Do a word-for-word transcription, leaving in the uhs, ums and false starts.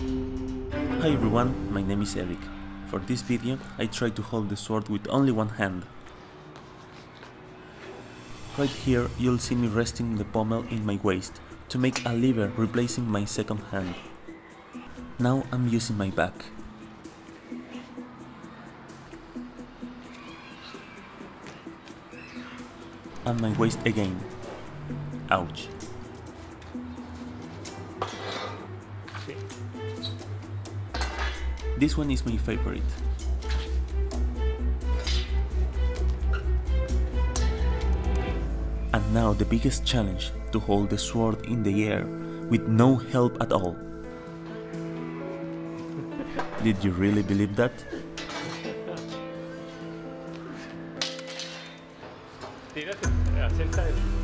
Hi everyone, my name is Eric. For this video, I try to hold the sword with only one hand. Right here, you'll see me resting the pommel in my waist to make a lever replacing my second hand. Now I'm using my back. And my waist again. Ouch. This one is my favorite. And now the biggest challenge, to hold the sword in the air with no help at all. Did you really believe that? Tírate acerca de